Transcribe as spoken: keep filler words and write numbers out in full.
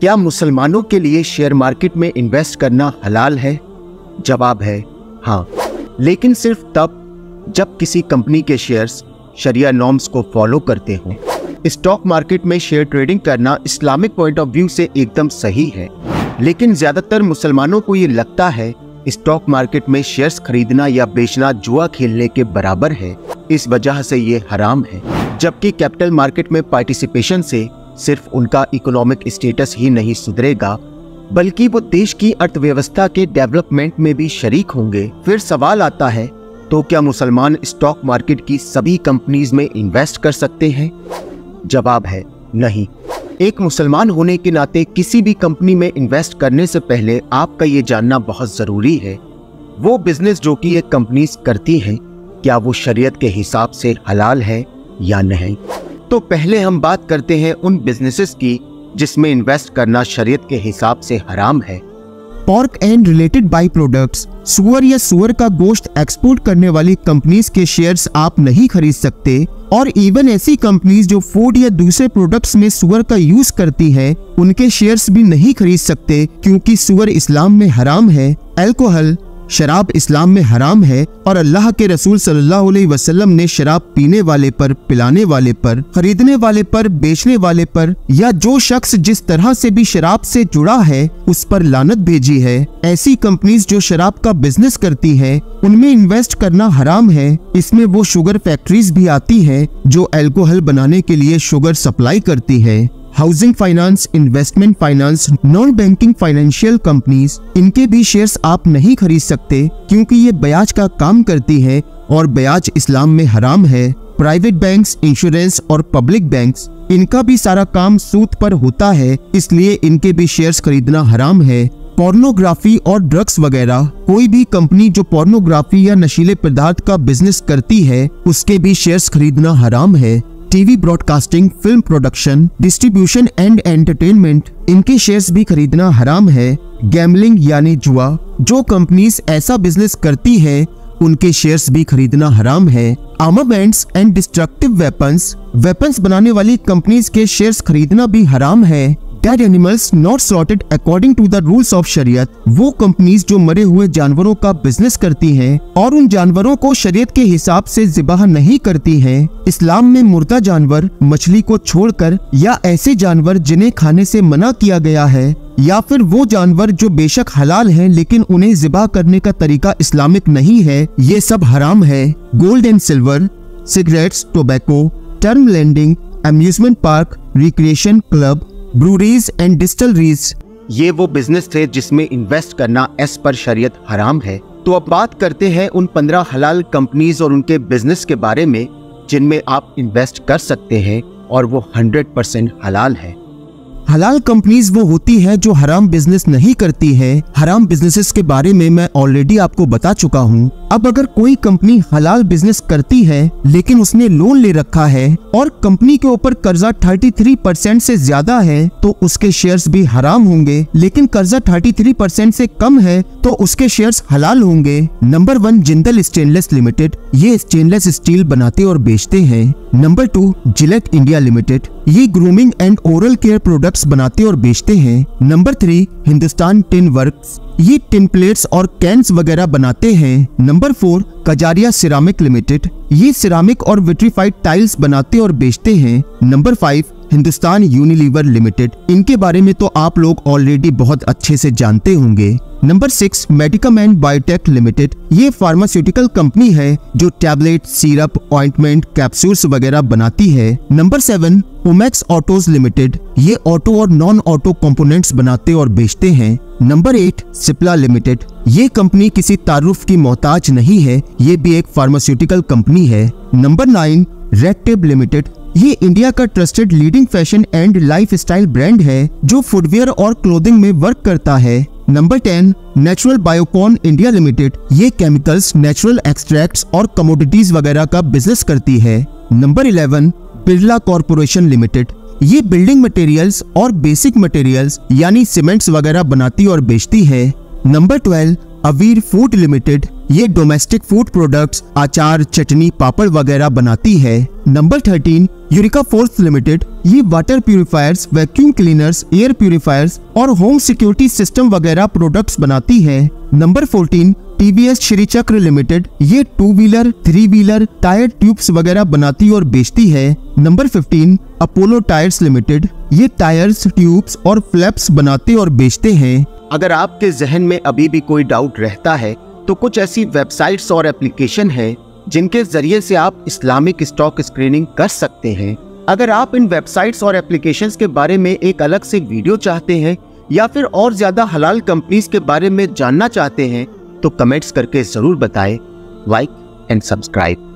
क्या मुसलमानों के लिए शेयर मार्केट में इन्वेस्ट करना हलाल है? जवाब है हाँ, लेकिन सिर्फ तब जब किसी कंपनी के शेयर्स शरिया नॉर्म्स को फॉलो करते हों। स्टॉक मार्केट में शेयर ट्रेडिंग करना इस्लामिक पॉइंट ऑफ व्यू से एकदम सही है, लेकिन ज्यादातर मुसलमानों को ये लगता है स्टॉक मार्केट में शेयर्स खरीदना या बेचना जुआ खेलने के बराबर है, इस वजह से ये हराम है। जबकि कैपिटल मार्केट में पार्टिसिपेशन से सिर्फ उनका इकोनॉमिक स्टेटस ही नहीं सुधरेगा, बल्कि वो देश की अर्थव्यवस्था के डेवलपमेंट में भी शरीक होंगे। फिर सवाल आता है, तो क्या मुसलमान स्टॉक मार्केट की सभी कंपनीज में इन्वेस्ट कर सकते हैं? जवाब है नहीं। एक मुसलमान होने के नाते किसी भी कंपनी में इन्वेस्ट करने से पहले आपका ये जानना बहुत जरूरी है, वो बिजनेस जो कि ये कंपनीज करती हैं, क्या वो शरीयत के हिसाब से हलाल है या नहीं। तो पहले हम बात करते हैं उन बिजनेसेस की जिसमें इन्वेस्ट करना शरीयत के हिसाब से हराम है। Pork and related by products, सुअर या सुअर का गोश्त एक्सपोर्ट करने वाली कंपनीज के शेयर्स आप नहीं खरीद सकते, और इवन ऐसी कंपनीज जो फूड या दूसरे प्रोडक्ट्स में सुअर का यूज करती हैं, उनके शेयर्स भी नहीं खरीद सकते, क्योंकि सुअर इस्लाम में हराम है। अल्कोहल, शराब इस्लाम में हराम है, और अल्लाह के रसूल सल्लल्लाहु अलैहि वसल्लम ने शराब पीने वाले पर, पिलाने वाले पर, खरीदने वाले पर, बेचने वाले पर, या जो शख्स जिस तरह से भी शराब से जुड़ा है उस पर लानत भेजी है। ऐसी कंपनीज जो शराब का बिजनेस करती हैं, उनमें इन्वेस्ट करना हराम है। इसमें वो शुगर फैक्ट्रीज भी आती हैं जो अल्कोहल बनाने के लिए शुगर सप्लाई करती है। Housing finance, investment finance, non banking financial companies, इनके भी शेयर्स आप नहीं खरीद सकते, क्योंकि ये ब्याज का काम करती है और ब्याज इस्लाम में हराम है। प्राइवेट बैंक्स, इंश्योरेंस और पब्लिक बैंक्स, इनका भी सारा काम सूद पर होता है, इसलिए इनके भी शेयर्स खरीदना हराम है। पोर्नोग्राफी और ड्रग्स वगैरह, कोई भी कंपनी जो पोर्नोग्राफी या नशीले पदार्थ का बिजनेस करती है, उसके भी शेयर्स खरीदना हराम है। TV broadcasting, film production, distribution and entertainment, इनके शेयर्स भी खरीदना हराम है। गैम्बलिंग यानी जुआ, जो कंपनीज ऐसा बिजनेस करती है, उनके शेयर्स भी खरीदना हराम है। Armaments and destructive weapons, weapons बनाने वाली कंपनीज के शेयर्स खरीदना भी हराम है। Dead animals not slaughtered according to the rules of शरीयत, वो कंपनीज जो मरे हुए जानवरों का बिजनेस करती हैं और उन जानवरों को शरीयत के हिसाब से ज़िबाह नहीं करती हैं। इस्लाम में मुर्दा जानवर, मछली को छोड़कर, या ऐसे जानवर जिन्हें खाने से मना किया गया है, या फिर वो जानवर जो बेशक हलाल हैं लेकिन उन्हें ज़िबाह करने का तरीका इस्लामिक नहीं है, ये सब हराम है। Gold and silver, cigarettes, tobacco, term lending, amusement park, recreation club, breweries and distilleries, ये वो बिजनेस थे जिसमें इन्वेस्ट करना एस पर शरीयत हराम है। तो अब बात करते हैं उन पंद्रह हलाल कंपनीज और उनके बिजनेस के बारे में जिनमें आप इन्वेस्ट कर सकते हैं और वो हंड्रेड परसेंट हलाल है। हलाल कंपनीज वो होती है जो हराम बिजनेस नहीं करती है। हराम बिजनेसेस के बारे में मैं ऑलरेडी आपको बता चुका हूँ। अब अगर कोई कंपनी हलाल बिजनेस करती है लेकिन उसने लोन ले रखा है और कंपनी के ऊपर कर्जा तैंतीस परसेंट से ज्यादा है, तो उसके शेयर्स भी हराम होंगे। लेकिन कर्जा तैंतीस परसेंट से कम है तो उसके शेयर्स हलाल होंगे। Number one, Jindal stainless limited, ये स्टेनलेस स्टील बनाते और बेचते हैं। Number two, Gillette India limited, ये grooming and oral care products बनाते और बेचते हैं। Number three, Hindustan tin works, ये टिन प्लेट्स और कैंस वगैरह बनाते हैं। Number four, Kajaria ceramic limited, ये सिरामिक और विट्रीफाइड टाइल्स बनाते और बेचते हैं। Number five, Hindustan Unilever limited, इनके बारे में तो आप लोग ऑलरेडी बहुत अच्छे से जानते होंगे। Number six, Medicam and biotech limited, ये फार्मास्यूटिकल कंपनी है जो टैबलेट, सिरप, ऑइंटमेंट, कैप्सूल्स वगैरह बनाती है। Number seven, Omax autos limited, ये ऑटो और नॉन ऑटो कंपोनेंट्स बनाते और बेचते हैं। नंबर एट, सिप्ला लिमिटेड, ये कंपनी किसी तारुफ की मोहताज नहीं है, ये भी एक फार्मास्यूटिकल कंपनी है। Number nine, Red Tape limited, ये इंडिया का trusted leading fashion and lifestyle brand है जो फुटवेयर और क्लोथिंग में वर्क करता है। Number ten, natural Biocon India limited, ये केमिकल्स, नेचुरल एक्सट्रैक्ट्स और कमोडिटीज वगैरह का बिजनेस करती है। Number eleven, Birla corporation limited, ये बिल्डिंग मटेरियल्स और बेसिक मटेरियल्स यानी सीमेंट्स वगैरह बनाती और बेचती है। Number twelve, Aveer food limited, ये डोमेस्टिक फूड प्रोडक्ट्स, अचार, चटनी, पापड़ वगैरह बनाती है। Number thirteen, Eureka Forbes limited. ये water purifiers, vacuum cleaners, air purifiers और होम सिक्योरिटी सिस्टम वगैरह प्रोडक्ट्स बनाती है। Number fourteen, TVS Shri Chakra limited. ये two wheeler, three wheeler, tyre tubes वगैरह बनाती और बेचती है। Number fifteen, Apollo tyres limited. ये टायर्स, ट्यूब्स और फ्लैप्स बनाते और बेचते हैं। अगर आपके जहन में अभी भी कोई डाउट रहता है तो कुछ ऐसी वेबसाइट्स और एप्लीकेशन हैं जिनके जरिए से आप इस्लामिक स्टॉक स्क्रीनिंग कर सकते हैं। अगर आप इन वेबसाइट्स और एप्लीकेशंस के बारे में एक अलग से वीडियो चाहते हैं या फिर और ज्यादा हलाल कंपनीज के बारे में जानना चाहते हैं तो कमेंट्स करके जरूर बताएं। Like and subscribe.